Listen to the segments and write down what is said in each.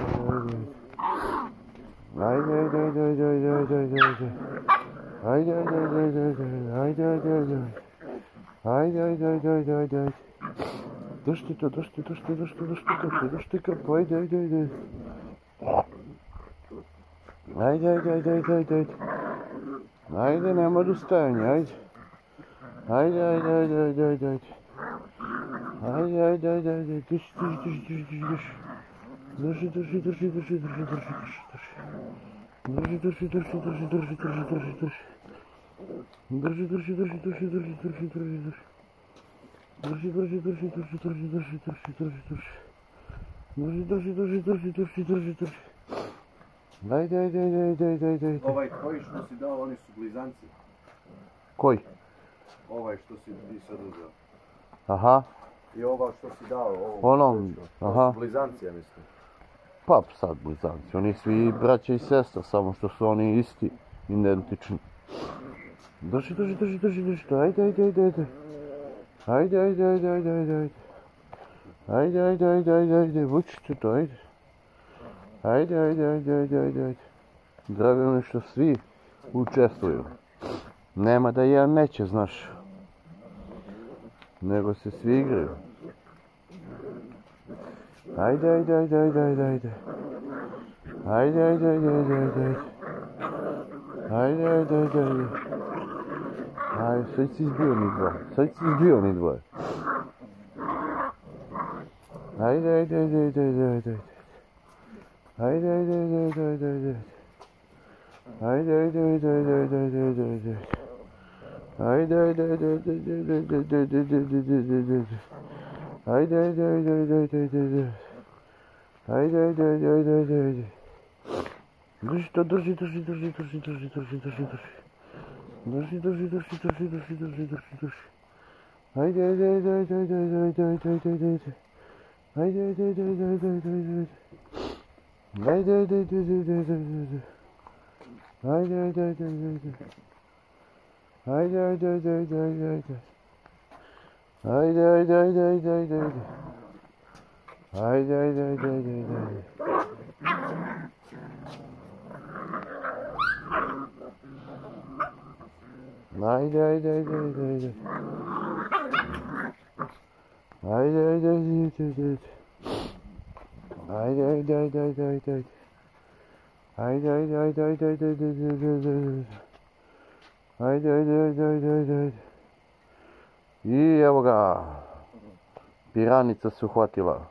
Haydi haydi haydi haydi haydi haydi haydi. Haydi haydi haydi haydi haydi haydi haydi haydi. Haydi haydi haydi haydi haydi haydi. Držite to, držite, držite, držite, držite kapu, držite kapu, ajde, ajde, ajde. Ajde, ajde, ajde, ajde, ajde, ajde. Ajde, nema odustajanja, ajde. Ajde, ajde, ajde, ajde, ajde, ajde. Ajde, ajde, ajde, ajde, drži, drži, drži, drži, drži. Drži, drži, drži, drži, drži, drži, drži, drži. Drži, drži, drži, drži, drži, drži, drži, drži. Drži, drži, drži, drži, drži, drži, drži, drži. Drži, drži, drži, drži, drži, drži, drži, drži, drži. Drži, drži, drži, drži, drži, drži, drži. Ajde, ajde, ajde, ajde, ajde, ajde, ajde. Ovaj koji što si dao, oni su blizanci. Koji? Ovaj što si ti sad uzeo. Aha. I ova što si dao, ovo. Onom, aha. To su blizanci, ja mislim. Pa sad blizanci, oni svi braća i sestra, samo što su oni isti, identični. Drži, drži, drži, drži, drži, ajde, ajde, ajde, ajde. Ajde, ajde, ajde, ajde, ajde, ajde. Ajde, ajde, ajde, ajde, ajde, vučite to, ajde. Ajde, ajde, ajde, ajde, ajde, ajde. Drago mi što svi učestvuju. Nema da jedan neće, znaš. Nego se svi igraju. Ajde, ajde, ajde, ajde, ajde, ajde. Ajde, ajde, ajde, ajde, ajde, ajde. Ajde, ajde, ajde, ajde. Ajde, sad si izbio ni dvoje. Sad si izbio ni dvoje. Ajde, ajde, ajde, ajde, ajde, ajde. Ajde, ajde, ajde, ajde, ajde, ajde. Ajde, ajde, ajde, ajde, ajde, ajde, ajde, ajde. Ajde, ajde, ajde, ajde, ajde, ajde, ajde, ajde, ajde, ajde, ajde. Ajde, ajde, ajde, ajde, ajde, ajde, ajde. Ajde, ajde, ajde, ajde, ajde, ajde. Drži to, drži, drži, drži, drži, drži, drži, drži, drži. Drži, drži, drži, drži, drži, drži, drži, drži. Ajde, ajde, ajde, ajde, ajde, ajde, ajde, ajde, ajde, ajde. Ajde, ajde, ajde, ajde, ajde, ajde, ajde, ajde. Ajde, ajde, ajde, ajde, ajde, ajde, ajde. Ajde, ajde, ajde, ajde, ajde. Ajde, ajde, ajde, ajde, ajde, ajde. Ajde, ajde, ajde, ajde, ajde, ajde. Ajde, ajde, ajde, ajde, ajde, ajde. Ajde, ajde, ajde, ajde, ajde. Ajde, ajde, ajde, ajde, ajde. Ajde, ajde, ajde, ajde, ajde, ajde. Ajde, ajde, ajde, ajde, ajde, ajde, ajde, ajde, ajde. Ajde, ajde, ajde, ajde, ajde, ajde. I evo ga. Piranica se uhvatila.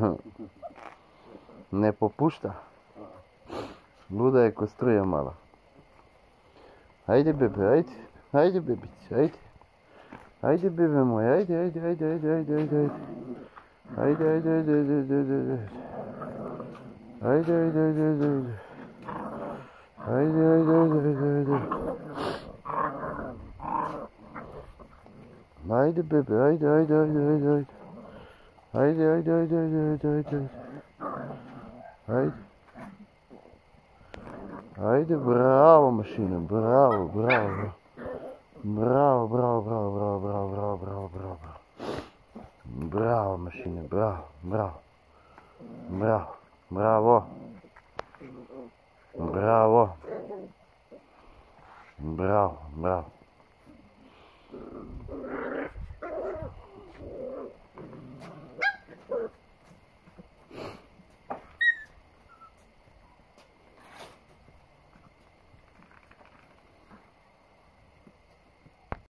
Ne popušta. Luda je ko struja mala. Ajde bebe, ajde. Ajde bebić, ajde. Ajde bebe moj, ajde, ajde, ajde, ajde, ajde, ajde, ajde. Ajde, ajde, ajde, ajde, ajde, ajde, ajde. Ajde, ajde, ajde, ajde, ajde. Ajde, ajde, ajde, ajde, ajde. Ajde bebe, ajde, ajde, ajde, ajde, ajde. Ajde, ajde, ajde, ajde, ajde, ajde, ajde. Ajde. Ajde, bravo mašina, bravo, bravo. Bravo, bravo, bravo, bravo, bravo, bravo, bravo, bravo, bravo. Bravo mašina, bravo, bravo. Bravo, bravo. Bravo. Bravo, bravo.